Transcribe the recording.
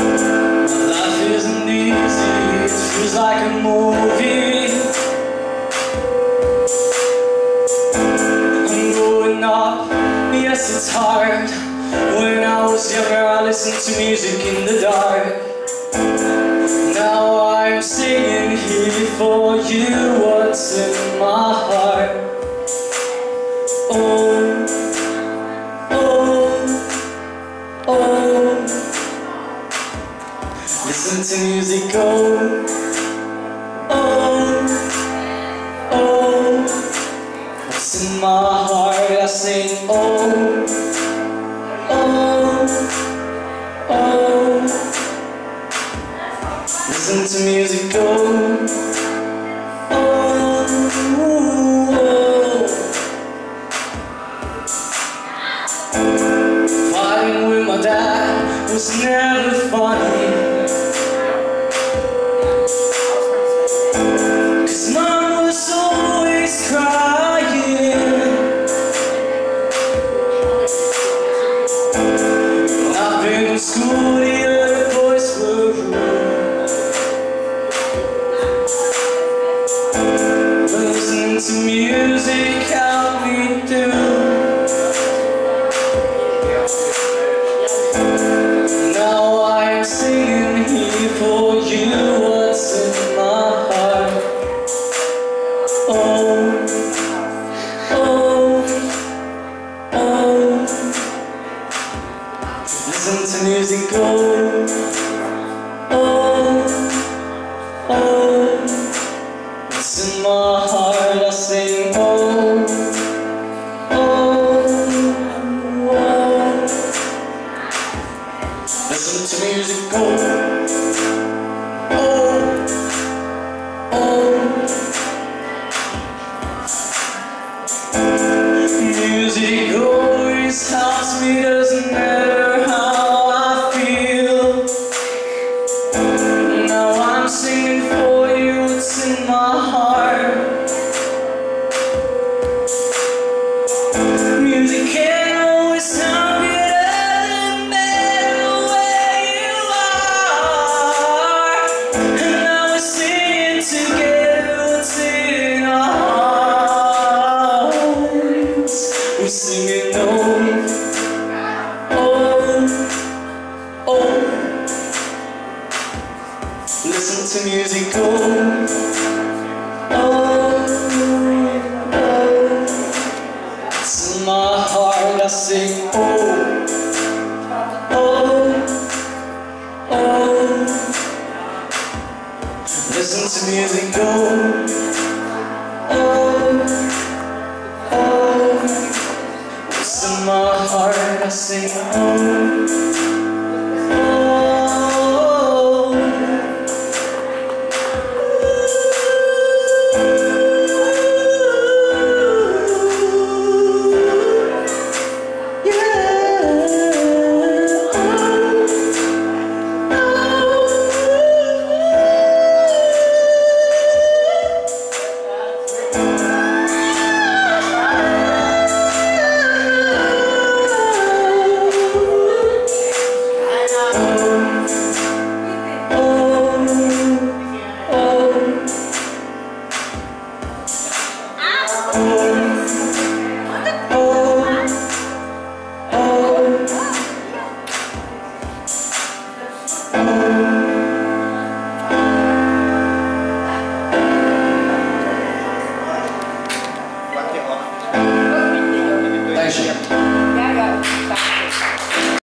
Life isn't easy, it feels like a movie. I'm growing up, yes it's hard. When I was younger I listened to music in the dark. Now I'm singing here for you what's in my heart. Oh, oh, oh. Listen to music, oh, oh, oh. What's in my heart, I sing, oh, oh, oh. Listen to music, oh, oh, oh. Fighting with my dad was never funny, 'cause mom was always crying. When I've been in school, the other boys were rude. Listening to music helped me through. Now I'm singing here for you what's in my heart. Oh, oh, oh. Listen to music, oh, oh, oh. What's in my heart, I sing, oh, oh, oh. Listen to music, oh, oh, oh. Music always helps me, doesn't matter how I feel. Now I'm singing for you, it's in my heart. Music can always help you, doesn't matter where you are. And now we're singing together, what's in our hearts. We're singing, oh, oh, oh. Listen to music, oh, oh, oh. It's in my heart, I sing, oh, oh, oh. Listen to music, oh, oh, oh. It's in my heart, I sing, oh, oh. Oh,